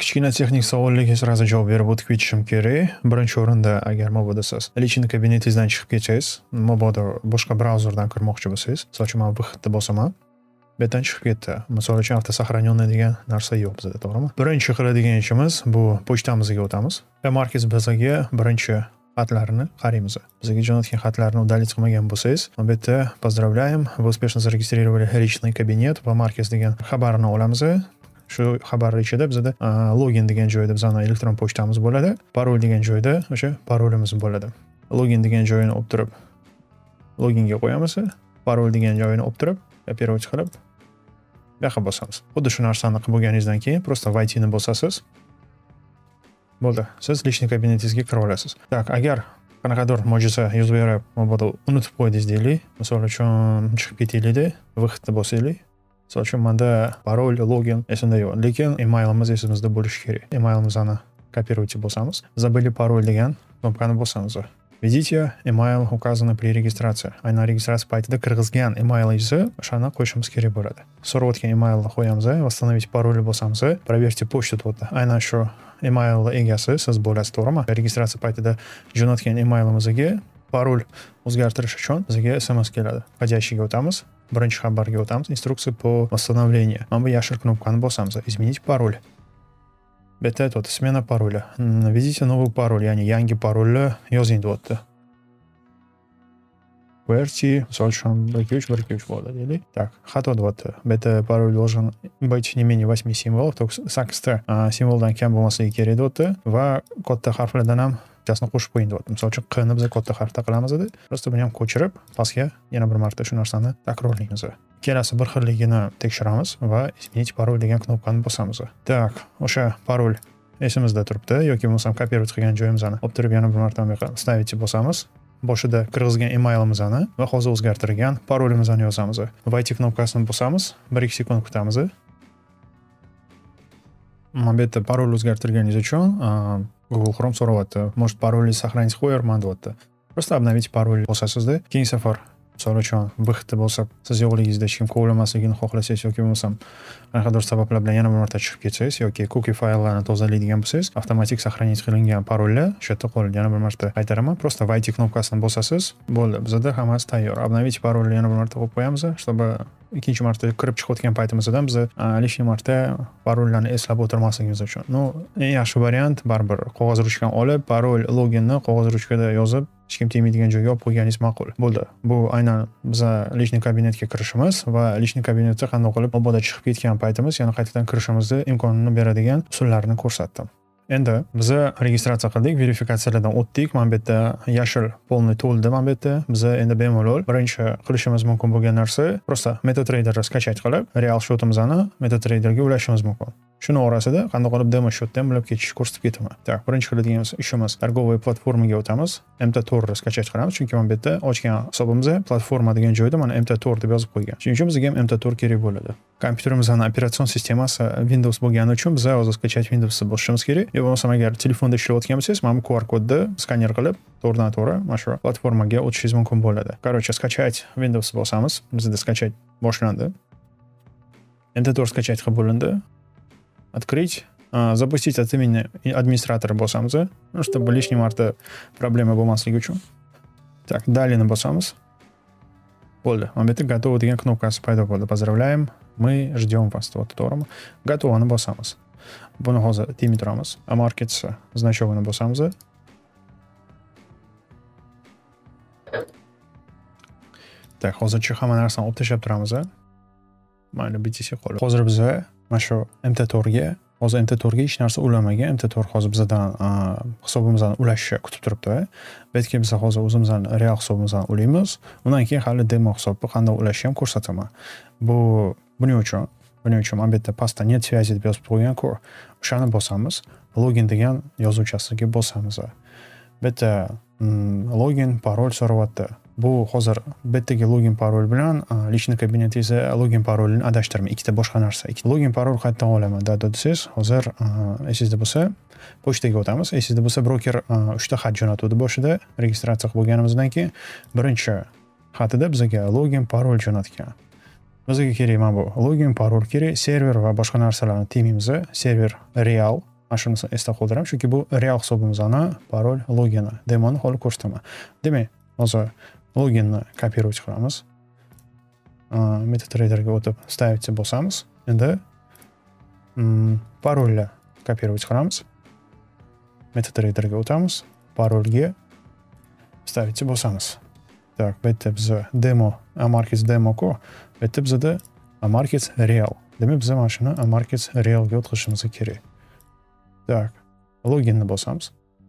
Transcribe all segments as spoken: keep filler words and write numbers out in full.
Kichkina texnik savollarga sразу javob berib o'tib ketishim kerak. Birinchi o'rinda agar mabodo siz lичный kabinetingizdan chiqib ketsangiz, mabodo boshqa brauzerdan kirmoqchi bo'lsangiz, misol uchun men выходni bosaman. Bu yerdan chiqib ketdi. Misol uchun avtosохранённый degan narsa yo'q bizda, to'g'rimi? Birinchi qiladigan ishimiz bu pochtamizga o'tamiz. Va markaz bazaga birinchi xatlarni qaraymiz. Bizga jo'natgan xatlarni udalить qilmagan bo'lsangiz, bu yerda поздравляем, вы успешно зарегистрировали личный кабинет va markaz degan xabarni olamiz. Shu xabar ichida bizda login degan joyda bizning elektron pochtamiz bo'ladi. Parol degan joyda o'sha parolimiz bo'ladi. Login degan joyini olib turib loginga qo'yamiz. Parol degan joyini olib turib, operatsiya qilib bu yoqqa bosamiz. Xuddi shu narsani qilib bo'lganingizdan keyin просто войти ni bosasiz. Bo'ldi. Siz lичный kabinetingizga kira olasiz. Tak, agar qanaqadir mo'jiza yuz berib, mabodo unutib qo'ydingiz deylik, misol uchun chiqib ketaylik-da, выходni bosaylik. Misol uchun menda parol, login esimda yo'q, lekin emailimiz esimizda bo'lishi kerak. Emailimizni kopировать bosamiz. Забыли пароль degan knopkani bosamiz. Видите, email указано при регистрации. Aynan registratsiya paytida kirgizgan emailingizni o'shani qo'yishimiz kerak bo'ladi. So'rayotgan emailni qo'yamiz, восстановить parolni bosamiz, проверьте почту to'g'ri. Aynan shu email egasi siz bo'lasiz, to'g'rimi? Registratsiya paytida jo'natgan emailimizga parol o'zgartirish uchun bizga S M S keladi. Входящийga o'tamiz. Birinchi xabarga o'tamiz. Instruksiya по восстановлению. Mana bu yashil knopkani bosamiz. Изменить пароль. Bu yerda aytyapti, smena paroля. Введите новый пароль, ya'ni yangi parolni yozing deyapti. QWERTY, misol uchun bir ikki uch bir ikki uch bo'ldi deylik. Tak, xato deyapti. Bu yerda parol должен быть не менее восьми символов, только sakkizta simvoldan kam bo'lmasligi kerak deyapti va katta harflardan ham bitasini qo'shib qo'ying deyapti. Misol uchun Q ni biz katta harfda qilamiz edi. Просто buni ham ko'chirib, pastga yana bir marta shu narsani takrorlaymiz. Kelasi bir xilligini tekshiramiz va изменить parol degan knopkani bosamiz. Tak, o'sha parol esimizda turibdi yoki bo'lmasam kopировать qilgan joyimizni olib turib yana bir marta ставить bosamiz. Boshida kirgizgan emailimizni va hozir o'zgartirgan parolimizni yozamiz. Войти knopkasini bosamiz, bir ikki sekund kutamiz. Mana bu yerda parol o'zgartirganingiz uchun Google Chrome so'rayapti. Может, parolni сохранить qo'yarman deyapti. Просто обновить parol bosasizda, keyingi safar misol uchun выходda bo'lsa, siz yo'qligingizda hech kim kovlamasligini xohlasangiz yoki bo'lmasam qanaqadir sabablar bilan yana bir marta chiqib ketsangiz yoki cookie fayllarni tozalaydigan bo'lsangiz, avtomatik сохранить qilingan parollar shu yerda qoladi. Yana bir marta qaytaraman. Просто войти knopkasini bosasiz, bo'ldi. Bizda hammasi tayyor. Обновить parolni yana bir marta qo'yib qo'yamiz, чтобы ikkinchi marta kirib chiqayotgan paytimizda biz lishni marta parollarni eslab o'tirmasligimiz uchun. No, eng yaxshi variant baribir qog'oz ruchkani olib, parol, loginni qog'oz ruchkada yozib, hech kim tegmaydigan joyga olib qo'yganingiz ma'qul. Bo'ldi. Bu aynan biz lishni kabinetga kirishimiz va lishni kabinetga qanday qilib mabodo chiqib ketgan paytimiz yana qaytadan kirishimizni imkonini beradigan usullarni ko'rsatdim. Endi biz registratsiya qildik, verifikatsiyalardan o'tdik. Mana bu yerda yashil polni to'ldi. Mana bu yerda biz endi bemalol birinchi qilishimiz mumkin bo'lgan narsa просто MetaTrader'ni skачать qilib, real shotimizni MetaTrader'ga ulashimiz mumkin. Shuni orasida qanday qilib demo shotdan bo'lib ketishni ko'rsatib ketaman. Tak, birinchi qiladigan ishimiz торговый platformaga o'tamiz. MTTor'ni skачать qilamiz, chunki mana bu yerda ochgan hisobimizda platforma degan joyda mana MTTor deb yozib qo'ygan. Shuning uchun bizga ham MTTor kerak bo'ladi. Kompyuterimizning operatsion sistemasi Windows bo'lgani uchun biz hozir skачать Windowsni bosishimiz kerak. Yo'q bo'lmasa agar telefonda ishlayotgan bo'lsangiz, mana bu Q R kodni skaner qilib, to'g'ridan to'g'ri mana shu platformaga o'tishingiz mumkin bo'ladi. Короче, skачать Windows bosamiz. Bizda skачать boshlandi. MTTor skачать qilib bo'lindi. Открыть, запустить от имени администратора босамыз, ну, чтобы лишний марта проблемы bo'lmasligi uchun. Так, далее bosamiz. Bo'ldi. Mana bu yerda готово degan knopkasi paydo bo'ldi. Поздравляем, мы ждем вас. To'g'rimi? Готовoni bosamiz. Buni hozir timid turamiz. Markets значогini bosamiz. Так, hozircha hamma narsani olib tashlab turamiz. Mayli, bitsa qoldi. Hozir biz mana shu MTTor'ga, hozir MTTor'ga hech narsa ulamagan. MTTor hozir bizdan hisobimizdan ulashni kutib turibdi. Bu yerga biz hozir o'zimizning real hisobimizdan ulaymiz. Undan keyin hali demo hisobni qanday ulashni ham ko'rsataman. Bu buning uchun, buning uchun mana bu yerda pastda net связи deb yozib qo'ygan-ku. O'shani bosamiz. Login degan yozuvchasiga bosamiz. Bu yerda login, parol so'rayapti. Bu hozir bu yerdagi login parol bilan lishni kabinetingizni login parolini adashtirmang. Ikkita boshqa narsa. Login parol qayerdan olaman desangiz, hozir esingizda bo'lsa, pochtaga o'tamiz. Esingizda bo'lsa, broker uchta xat jo'natdi boshida registratsiya qilib bo'lganimizdan keyin birinchi xatida bizga login parol jo'natgan. Bizga kerak mana bu login parol kerak, server va boshqa narsalarni temaymiz. Server real Mana shuni esda qoldiraman, chunki bu real hisobimizni parol, logini, demoni holi ko'rsataman. Demak, hozir loginni kopировать qilamiz. MetaTraderga o'tib stavить bosamiz. Endi parolni kopировать qilamiz. MetaTraderga o'tamiz. Parolga stavить bosamiz. Так, bu yerda biz demo, Amarkets demo-ku, bu yerda bizda Amarkets real. Demak, biz mana shuni Amarkets realga o'tkazishimiz kerak. Так, loginni bosamiz.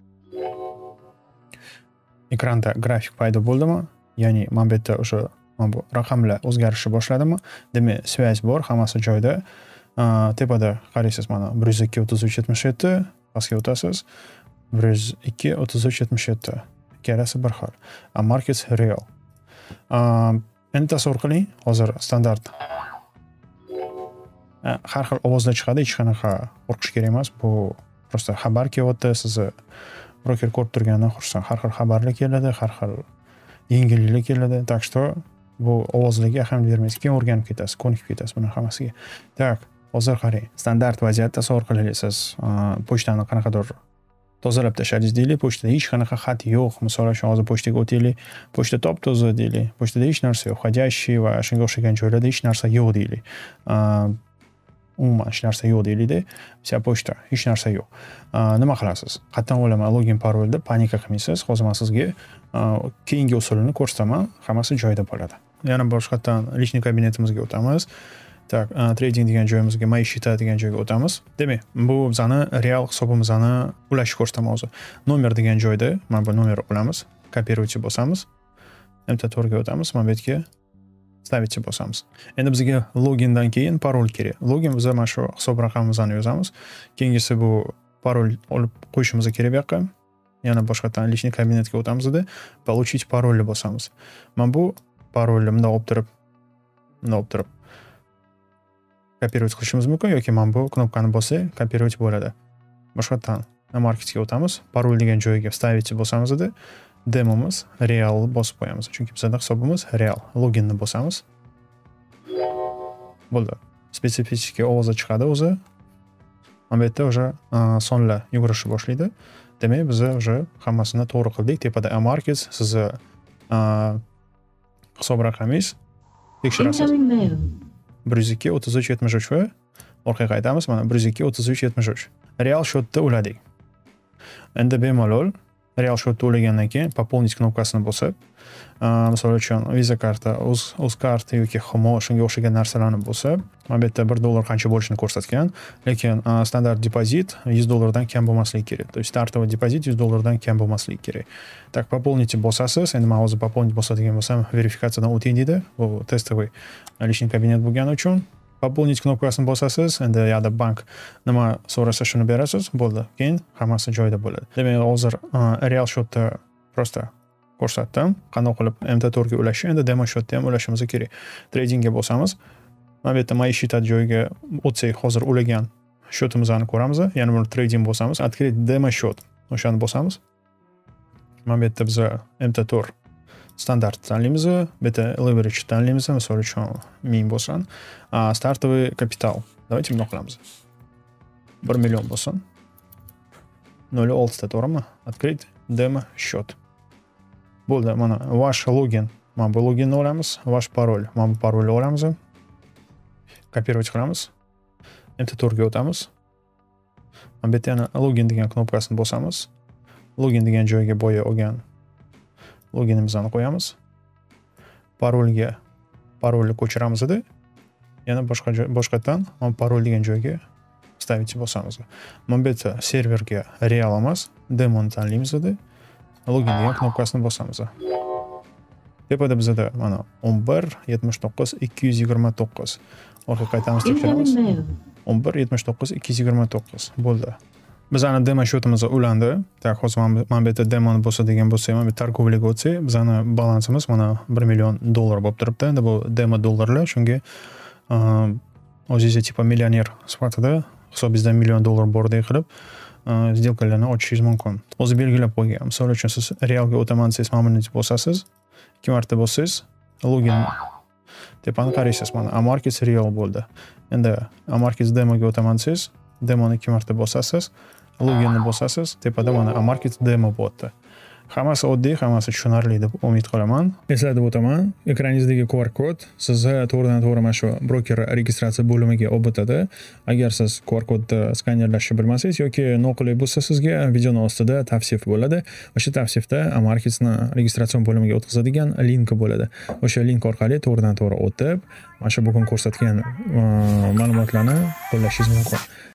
Ekranda grafik paydo bo'ldimi? Ya'ni mana bu yerda o'sha mana bu raqamlar o'zgarishni boshladimi? Demak, связь bor, hammasi joyida. Tepada qaraysiz, mana bir yuz ikki o'ttiz uch yetmish yetti, pastga o'tasiz. bir yuz ikki o'ttiz uch yetmish yetti. Ikkalasi bir xil. Amarkets real. Endi tasavvur qiling, hozir standart har xil ovozlar chiqadi, hech qanaqa qo'rqish kerak emas. Bu prosta xabar kelyapti, sizni broker ko'rib turganidan xursand. Har xil xabarlar keladi, har xil yengilliklar keladi. Так что bu ovozlarga ahamiyat bermaysiz, keyin o'rganib ketasiz, ko'nikib ketasiz buning hammasiga. Так, hozir qarang. Standart vaziyatda tasavvur qilaylik, siz pochtani qanaqadir tozalab tashladingiz deylik, pochtada hech qanaqa xat yo'q. Misol uchun hozir pochtaga o'taylik, pochta top-toza deylik. Pochtada hech narsa yo'q, входящий va shunga o'xshagan joylarda hech narsa yo'q deylik. Umuman hech narsa yo'q deylik-da. Vся pochta, hech narsa yo'q. Nima qilasiz? Qattan o'laman, login parolda panika qilmaysiz. Hozir men sizga keyingi usulini ko'rsataman, hammasi joyida bo'ladi. Yana boshqatdan личный kabinetimizga o'tamiz. Так, trading degan joyimizga, мои счета degan joyga o'tamiz. Demak, bu bizani real hisobimizni ulashni ko'rsataman hozir. Nomer degan joyda mana bu nomerni olamiz, kopировать bosamiz. MetaTraderga o'tamiz, mana bu yerga stavить bosamiz. Endi bizga logindan keyin parol kerak. Login biz mana shu hisob raqamimizni yozamiz. Keyingisi bu parol olib qo'yishimiz kerak bu yoqqa. Yana boshqatdan личный kabinetga o'tamizda получить parolni bosamiz. Mana bu parolni bunday olib turib, bunday olib turib kopировать qilishimiz mumkin yoki mana bu knopkani bossak, kopировать bo'ladi. Boshqatdan Amarketsga o'tamiz, parol degan joyga stavить bosamizda demomiz real bosib qo'yamiz. Chunki bizning hisobimiz real. Loginni bosamiz. Bo'ldi. Spesifik ovozlar chiqadi o'zi. Mana bu yerda o'sha sonlar yugurishni boshlaydi. Demak, biz o'sha hammasini to'g'ri qildik. Tepada Amarkets sizni hisob raqamingiz tekshirasiz. bir yuz ikki o'ttiz uch yetmish uch va orqaga qaytamiz. Mana bir yuz ikki o'ttiz uch yetmish uch. Real shotda uladik. Endi bemalol real shotda ulagandan keyin пополнить knopkasini bosib, misol uchun Visa karta, o'z karta yoki Humo shunga o'xshagan narsalarni bosib, mana bu yerda bir dollar qancha bo'lishini ko'rsatgan, lekin standart depozit yuz dollardan kam bo'lmasligi kerak. То есть startoviy depozit yuz dollardan kam bo'lmasligi kerak. Так, пополнить bosasiz. Endi men hozir пополнить bosadigan bo'lsam, verifikatsiyadan o'ting deydi. Bu testoviy личный kabinet bo'lgani uchun пополнить knopkasini bosasiz. Endi yoqda bank nima so'rasa shuni berasiz, bo'ldi. Keyin hammasi joyida bo'ladi. Demak, hozir real shotda prosta ko'rsatdim. Qanday qilib MetaTraderga ulashi, endi demo shotda ham ulashimiz kerak. Tradingga bosamiz. Mana bu yerda мои счета joyiga o'tsak, hozir ulagan shotimizni ko'ramiz. Yana buni trading bosamiz. Открыть demo shot. O'shani bosamiz. Mana bu yerda biz MetaTrader standart tanlaymiz, bu yerda leverage tanlaymiz, misol uchun ming bo'lsin. Startoviy kapital. Давайте bunday qilamiz. bir million bo'lsin. nol olti ta, to'g'rimi? Открыть demo shot. Bo'ldi, mana vash login. Mana bu loginni olamiz, vash parol. Mana bu parolni olamiz. Kopировать qilamiz. MetaTraderga o'tamiz. Mana bu yerda yana login degan knopkasini bosamiz. Login degan joyga boya olgan loginimizni qo'yamiz. Parolga parolni ko'chiramiz-da. Yana boshqa boshqatdan mana parol degan joyga stavить bosamiz. Mana bu yerda serverga real emas, demoni tanlaymiz-da. Login degan knopkasini bosamiz. Tepada bizda mana o'n bir yetmish to'qqiz ikki yuz yigirma to'qqiz. Orqaga qaytamiz, tekshiramiz. o'n bir yetmish to'qqiz ikki yuz yigirma to'qqiz. Bo'ldi. Bizani demo shotimiz ulandi. Tak, hozir mana bu yerda demoni bo'lsa degan bo'lsa, mana bu targovlikga o'tsak, bizani balansimiz mana bir million dollar bo'lib turibdi. Endi bu demo dollarlar, shunga o'zingizga tipa millioner sifatida hisobingizda million dollar bordek qilib сделкаlarni ochishingiz mumkin. O'zi belgilab qo'ygan. Misol uchun siz realga o'taman desangiz, mana buni bosasiz. ikki marta bossangiz, login tepani qaraysiz, mana Amarkets real bo'ldi. Endi Amarkets demoga o'taman desangiz, demoni ikki marta bosasiz, loginni bosasiz, tepada mana Amarket demo bo'lyapti. Hammasi oddiy, hammasi tushunarli deb umid qilaman. Eslatib o'taman, ekraningizdagi Q R kod sizni to'g'ridan to'g'ri mana shu broker registratsiya bo'limiga olib o'tadi. Agar siz Q R kodni skanerlashni bilmasangiz yoki noqulay bo'lsa, sizga videoni ostida tavsif bo'ladi. O'sha tavsifda Amarketni registratsion bo'limiga o'tkazadigan linki bo'ladi. O'sha link orqali to'g'ridan to'g'ri o'tib, mana shu bugun ko'rsatgan ma'lumotlarni qo'llashingiz mumkin.